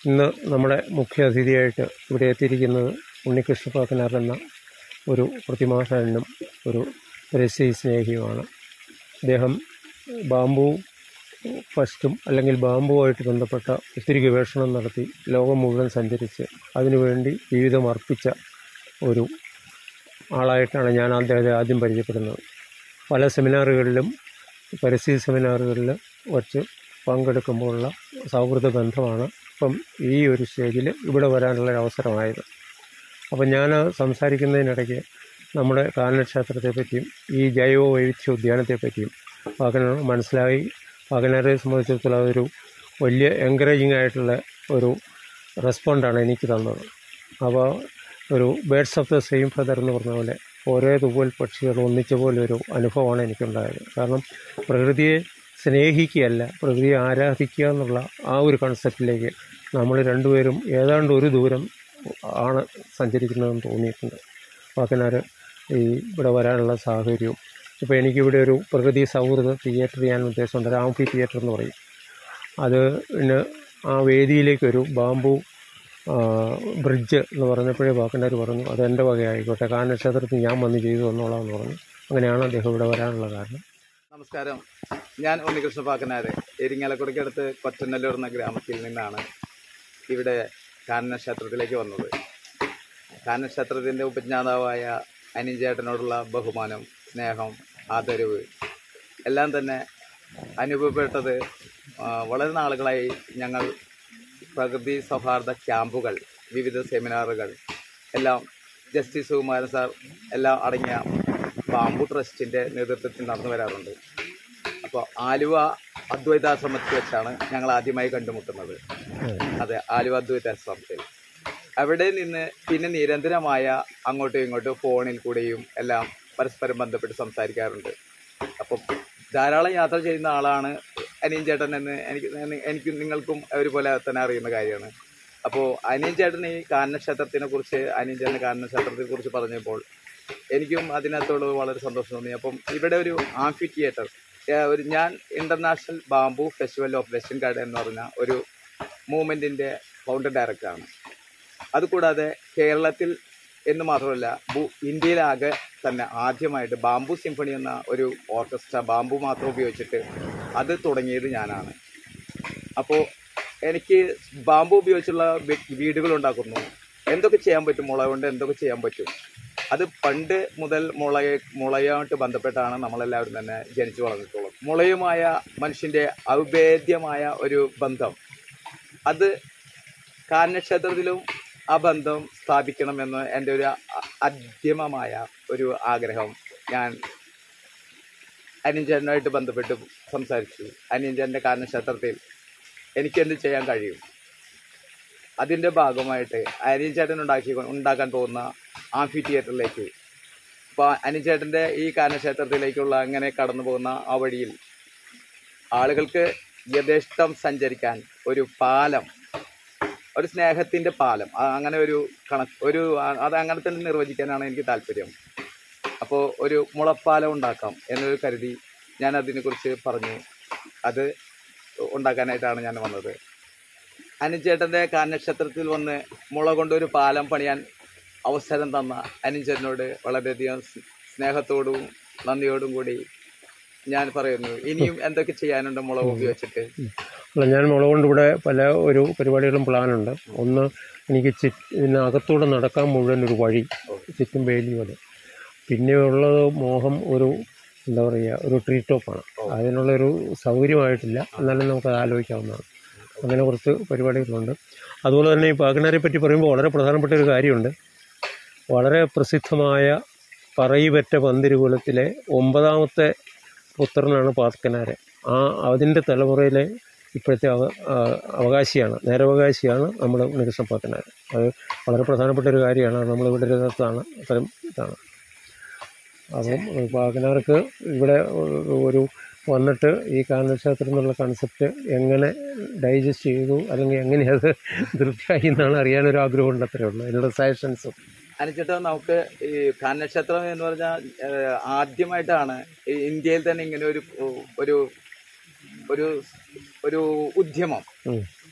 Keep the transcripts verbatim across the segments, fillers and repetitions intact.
ഇന്ന് നമ്മുടെ മുഖ്യ അതിഥിയായിട്ട് ഇവിടെ എത്തിയിരിക്കുന്നത് ഉണ്ണികൃഷ്ണ പാക്കനാർ എന്ന ഒരു പ്രതിമാശാലനും ഒരു പരിസ്ഥിതി സ്നേഹിയുമാണ്. അദ്ദേഹം ബാംബു ഫസ്റ്റും അല്ലെങ്കിൽ ബാംബുവായിട്ട് ബന്ധപ്പെട്ട ഒത്തിരി ഗവേഷണം നടത്തി ലോകം മുഴുവൻ സഞ്ചരിച്ച് അതിനുവേണ്ടി ജീവിതം അർപ്പിച്ച ഒരു ആളായിട്ടാണ് ഞാൻ അദ്ദേഹത്തെ ആദ്യം പരിചയപ്പെടുന്നത്. പല സെമിനാറുകളിലും പരിസ്ഥിതി സെമിനാറുകളിൽ വച്ച് പങ്കെടുക്കുമ്പോഴുള്ള സൗഹൃദ ബന്ധമാണ് ഇപ്പം ഈ ഒരു സ്റ്റേജിൽ ഇവിടെ വരാനുള്ള അവസരമായത്. അപ്പം ഞാൻ സംസാരിക്കുന്നതിനിടയ്ക്ക് നമ്മുടെ കാനനക്ഷേത്രത്തെ പറ്റിയും ഈ ജൈവ വൈവിധ്യ ഉദ്യാനത്തെ പറ്റിയും പാക്കനാർ മനസ്സിലായി. പാക്കനാരെ സംബന്ധിച്ചിടത്തോളം അതൊരു വലിയ എൻകറേജിങ് ആയിട്ടുള്ള ഒരു റെസ്പോണ്ടാണ് എനിക്ക് തന്നത്. അപ്പോൾ ഒരു birds of the same feather എന്ന് പറഞ്ഞ പോലെ ഒരേ തൂവൽ പക്ഷികൾ ഒന്നിച്ച പോലെ ഒരു അനുഭവമാണ് എനിക്കുണ്ടായത്. കാരണം പ്രകൃതിയെ സ്നേഹിക്കുകയല്ല, പ്രകൃതിയെ ആരാധിക്കുക എന്നുള്ള ആ ഒരു കൺസെപ്റ്റിലേക്ക് നമ്മൾ രണ്ടുപേരും ഏതാണ്ട് ഒരു ദൂരം ആണ് സഞ്ചരിക്കുന്നതെന്ന് തോന്നിയിട്ടുണ്ട്. പാക്കനാർ ഈ ഇവിടെ വരാനുള്ള സാഹചര്യവും ഇപ്പോൾ എനിക്കിവിടെ ഒരു പ്രകൃതി സൗഹൃദ തിയേറ്റർ ചെയ്യാൻ ഉദ്ദേശമുണ്ട്. ഒരു ആംഫി തിയേറ്റർ എന്ന് പറയും. അത് പിന്നെ ആ വേദിയിലേക്കൊരു ബാംബു ബ്രിഡ്ജ് എന്ന് പറഞ്ഞപ്പോഴേ പാക്കനാർ പറഞ്ഞു അതെൻ്റെ വകയായിക്കോട്ടെ, കാനനക്ഷേത്രത്തിൽ ഞാൻ വന്ന് ചെയ്തു എന്നുള്ളതെന്ന് പറഞ്ഞു. അങ്ങനെയാണ് അദ്ദേഹം ഇവിടെ വരാനുള്ള കാരണം. നമസ്കാരം, ഞാൻ ഉണ്ണികൃഷ്ണ പാക്കനാർ ഇരിങ്ങാലക്കുടയ്ക്കടുത്ത് കൊറ്റനല്ലൂർ എന്ന ഗ്രാമത്തിൽ നിന്നാണ് ഇവിടെ കാനനക്ഷേത്രത്തിലേക്ക് വന്നത്. കാനനക്ഷേത്രത്തിൻ്റെ ഉപജ്ഞാതാവായ അനിഞ്ചേട്ടനോടുള്ള ബഹുമാനം, സ്നേഹം, ആദരവ് എല്ലാം തന്നെ അനുഭവപ്പെട്ടത് വളരെ നാളുകളായി. ഞങ്ങൾ പ്രകൃതി സൗഹാർദ്ദ ക്യാമ്പുകൾ, വിവിധ സെമിനാറുകൾ എല്ലാം ജസ്റ്റിസ് സുകുമാരൻ സാർ എല്ലാം അടങ്ങിയ ബാംബു ട്രസ്റ്റിൻ്റെ നേതൃത്വത്തിൽ നടന്നു വരാറുണ്ട്. അപ്പോൾ ആലുവ അദ്വൈതാശ്രമത്തിൽ വെച്ചാണ് ഞങ്ങൾ ആദ്യമായി കണ്ടുമുട്ടുന്നത്. അതെ, ആലുവ അദ്വൈതാശ്രമത്തിൽ. അവിടെ നിന്ന് പിന്നെ നിരന്തരമായ അങ്ങോട്ടും ഇങ്ങോട്ടും ഫോണിൽ കൂടെയും എല്ലാം പരസ്പരം ബന്ധപ്പെട്ട് സംസാരിക്കാറുണ്ട്. അപ്പം ധാരാളം യാത്ര ചെയ്യുന്ന ആളാണ് അനിയൻ ചേട്ടൻ എന്ന് എനിക്ക് എനിക്ക് നിങ്ങൾക്കും ഒരുപോലെ തന്നെ അറിയുന്ന കാര്യമാണ്. അപ്പോൾ അനിയൻ ചേട്ടൻ ഈ കാനനക്ഷേത്രത്തിനെ കുറിച്ച് അനിയൻ ചേട്ടൻ കാനനക്ഷേത്രത്തെ കുറിച്ച് പറഞ്ഞപ്പോൾ എനിക്കും അതിനകത്തോട് വളരെ സന്തോഷം തോന്നി. അപ്പം ഇവിടെ ഒരു ആംഫി തിയേറ്റർ, ഒരു ഞാൻ international bamboo festival of western garden എന്ന് പറഞ്ഞ ഒരു മൂവ്മെൻറ്റിൻ്റെ ഫൗണ്ടർ ഡയറക്ടറാണ്. അതുകൂടാതെ കേരളത്തിൽ എന്ന് മാത്രമല്ല ഇന്ത്യയിലാകെ തന്നെ ആദ്യമായിട്ട് ബാംബു സിംഫണി എന്ന ഒരു ഓർക്കസ്ട്ര ബാംബു മാത്രം ഉപയോഗിച്ചിട്ട് അത് തുടങ്ങിയത് ഞാനാണ്. അപ്പോൾ എനിക്ക് ബാംബു ഉപയോഗിച്ചുള്ള വീടുകൾ ഉണ്ടാക്കുന്നു, എന്തൊക്കെ ചെയ്യാൻ പറ്റും, മുള കൊണ്ട് എന്തൊക്കെ ചെയ്യാൻ പറ്റും, അത് പണ്ട് മുതൽ മുളയെ മുളയുമായിട്ട് ബന്ധപ്പെട്ടാണ് നമ്മളെല്ലാവരും തന്നെ ജനിച്ചു വളർന്നിട്ടുള്ളത്. മുളയുമായ മനുഷ്യൻ്റെ ഔഭേദ്യമായ ഒരു ബന്ധം, അത് കാനനക്ഷേത്രത്തിലും ആ ബന്ധം സ്ഥാപിക്കണമെന്ന് എൻ്റെ ഒരു അദ്യമമായ ഒരു ആഗ്രഹം ഞാൻ അനിയൻചേട്ടനായിട്ട് ബന്ധപ്പെട്ട് സംസാരിച്ചു. അനിയൻചേട്ടൻ്റെ കാനനക്ഷേത്രത്തിൽ എനിക്കെന്ത് ചെയ്യാൻ കഴിയും, അതിൻ്റെ ഭാഗമായിട്ട് അനിയൻചേട്ടൻ ഉണ്ടാക്കി ഉണ്ടാക്കാൻ പോകുന്ന ആംഫി തിയേറ്ററിലേക്ക്, ഇപ്പോൾ അനിയൻചേട്ടൻ്റെ ഈ കാനനക്ഷേത്രത്തിലേക്കുള്ള അങ്ങനെ കടന്നു പോകുന്ന ആ വഴിയിൽ ആളുകൾക്ക് യഥേഷ്ടം സഞ്ചരിക്കാൻ ഒരു പാലം, ഒരു സ്നേഹത്തിൻ്റെ പാലം, അങ്ങനെ ഒരു കണക്ക് ഒരു അത് അങ്ങനെ തന്നെ നിർവചിക്കാനാണ് എനിക്ക് താല്പര്യം. അപ്പോൾ ഒരു മുളപ്പാലം ഉണ്ടാക്കാം എന്നൊരു കരുതി ഞാൻ അതിനെക്കുറിച്ച് പറഞ്ഞു. അത് ഉണ്ടാക്കാനായിട്ടാണ് ഞാൻ വന്നത്. അനിഞ്ചേട്ടൻ്റെ കാനനക്ഷേത്രത്തിൽ വന്ന് മുള കൊണ്ടൊരു പാലം പണിയാൻ അവസരം തന്ന അനിഞ്ചേട്ടനോട് വളരെയധികം സ്നേഹത്തോടും നന്ദിയോടും കൂടി ഞാൻ പറയുന്നു. ഇനിയും എന്തൊക്കെ ചെയ്യാനുണ്ട് മുളക് ഉപയോഗിച്ചിട്ട്? അല്ല, ഞാൻ മുളക് കൊണ്ട് ഇവിടെ പല ഒരു പരിപാടികളും പ്ലാനുണ്ട്. ഒന്ന്, എനിക്ക് ചി ഇതിനകത്തൂടെ നടക്കാൻ മുഴുവൻ ഒരു വഴി, ചുറ്റും വേലി പോലെ. പിന്നെ ഉള്ളത് മോഹം ഒരു എന്താ പറയുക ഒരു ട്രീ ടോപ്പാണ്. അതിനുള്ളൊരു സൗകര്യമായിട്ടില്ല, എന്നാലും നമുക്കത് ആലോചിക്കാവുന്നതാണ്. അങ്ങനെ കുറച്ച് പരിപാടികളുണ്ട്. അതുപോലെ തന്നെ ഈ പാക്കനാരെ പറ്റി പറയുമ്പോൾ വളരെ പ്രധാനപ്പെട്ട ഒരു കാര്യമുണ്ട്. വളരെ പ്രസിദ്ധമായ പറയിപെറ്റ പന്തിരുകുലത്തിലെ ഒമ്പതാമത്തെ പുത്രനാണ് പാക്കനാർ. ആ അതിൻ്റെ തലമുറയിലെ ഇപ്പോഴത്തെ അവ അവകാശിയാണ്, നേരവകാശിയാണ് നമ്മുടെ ഉണ്ണികൃഷ്ണ പാക്കനാർ. അത് വളരെ പ്രധാനപ്പെട്ട ഒരു കാര്യമാണ്. നമ്മളിവിടെ രഥത്താണ് അത്തരം ഇതാണ്. അപ്പം പാക്കനാർക്ക് ഇവിടെ ഒരു വന്നിട്ട് ഈ കാനനക്ഷേത്രം എന്നുള്ള കൺസെപ്റ്റ് എങ്ങനെ ഡൈജസ്റ്റ് ചെയ്തു, അല്ലെങ്കിൽ എങ്ങനെ അത് തൃപ്തിയായി എന്നാണ് അറിയാനൊരു ആഗ്രഹമുണ്ട്. അത്രയേ ഉള്ളൂ അതിനുള്ള സജഷൻസും. അനുചേട്ടാ, നമുക്ക് ഈ കാനനക്ഷേത്രം എന്ന് പറഞ്ഞാൽ ആദ്യമായിട്ടാണ് ഇന്ത്യയിൽ തന്നെ ഇങ്ങനെ ഒരു ഒരു ഒരു ഒരു ഉദ്യമം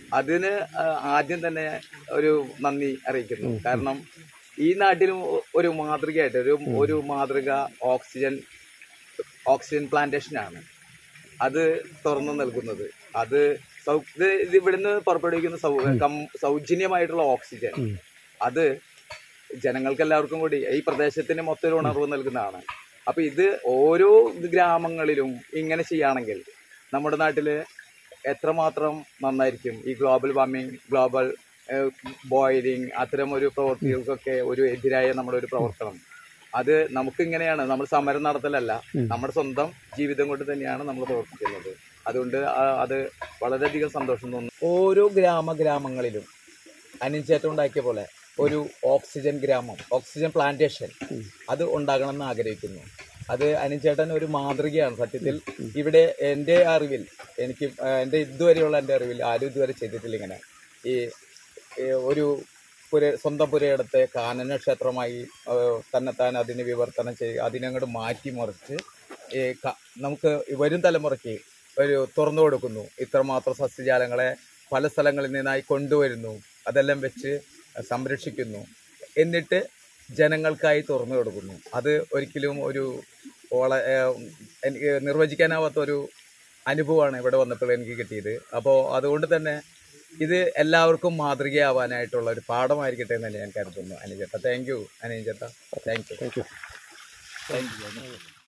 അതിന് ആ, ആദ്യം തന്നെ ഒരു നന്ദി അറിയിക്കുന്നു. കാരണം ഈ നാട്ടിലും ഒരു മാതൃകയായിട്ട് ഒരു ഒരു മാതൃക ഓക്സിജൻ ഓക്സിജൻ പ്ലാന്റേഷനാണ് അത് തുറന്നു നൽകുന്നത്. അത് സൗ- ഇത് ഇത് ഇവിടുന്ന് പുറപ്പെടുവിക്കുന്ന സൗ കം- സൗജന്യമായിട്ടുള്ള ഓക്സിജൻ അത് ജനങ്ങൾക്ക് എല്ലാവർക്കും കൂടി ഈ പ്രദേശത്തിന് മൊത്തം ഒരു ഉണർവ് നൽകുന്നതാണ്. അപ്പൊ ഇത് ഓരോ ഗ്രാമങ്ങളിലും ഇങ്ങനെ ചെയ്യുകയാണെങ്കിൽ നമ്മുടെ നാട്ടില് എത്രമാത്രം നന്നായിരിക്കും. ഈ ഗ്ലോബൽ വാർമിംഗ്, ഗ്ലോബൽ ബോയിലിംഗ് അത്തരം ഒരു പ്രവൃത്തികൾക്കൊക്കെ ഒരു എതിരായ നമ്മുടെ ഒരു പ്രവർത്തനം അത് നമുക്ക് ഇങ്ങനെയാണ്. നമ്മൾ സമരം നടത്തലല്ല, നമ്മുടെ സ്വന്തം ജീവിതം കൊണ്ട് തന്നെയാണ് നമ്മൾ പ്രവർത്തിക്കുന്നത്. അതുകൊണ്ട് ആ- അത് വളരെയധികം സന്തോഷം തോന്നുന്നു. ഓരോ ഗ്രാമ ഗ്രാമങ്ങളിലും അനിഞ്ചേറ്റം ഉണ്ടാക്കിയ പോലെ ഒരു ഓക്സിജൻ ഗ്രാമം, ഓക്സിജൻ പ്ലാന്റേഷൻ അത് ഉണ്ടാകണമെന്ന് ആഗ്രഹിക്കുന്നു. അത് അനിഞ്ചേട്ടൻ ഒരു മാതൃകയാണ് സത്യത്തിൽ. ഇവിടെ എൻ്റെ അറിവിൽ, എനിക്ക് എൻ്റെ ഇതുവരെയുള്ള എൻ്റെ അറിവിൽ ആരും ഇതുവരെ ചെയ്തിട്ടില്ല ഇങ്ങനെ. ഈ ഈ ഒരു പുര സ്വന്തം പുരയിടത്തെ കാനന ക്ഷേത്രമായി തന്നെത്താൻ അതിനെ വിവർത്തനം ചെയ്യുക, അതിനങ്ങോട്ട് മാറ്റിമറിച്ച് ഈ ക- നമുക്ക് വരും തലമുറയ്ക്ക് ഒരു തുറന്നു കൊടുക്കുന്നു. ഇത്രമാത്രം സസ്യജാലങ്ങളെ പല സ്ഥലങ്ങളിൽ നിന്നായി കൊണ്ടുവരുന്നു, അതെല്ലാം വെച്ച് സംരക്ഷിക്കുന്നു, എന്നിട്ട് ജനങ്ങൾക്കായി തുറന്നു കൊടുക്കുന്നു. അത് ഒരിക്കലും ഒരു വള- ഏഹ് എനിക്ക് നിർവചിക്കാനാവാത്ത ഒരു അനുഭവമാണ് ഇവിടെ വന്നപ്പോൾ എനിക്ക് കിട്ടിയത്. അപ്പോൾ അതുകൊണ്ട് തന്നെ ഇത് എല്ലാവർക്കും മാതൃകയാവാനായിട്ടുള്ള ഒരു പാഠമായിരിക്കട്ടെ എന്ന് തന്നെ ഞാൻ കരുതുന്നു. അനിൽ ചേട്ടാ, താങ്ക് യു. അനിൽ ചേട്ടാ, thank you thank you. Thank U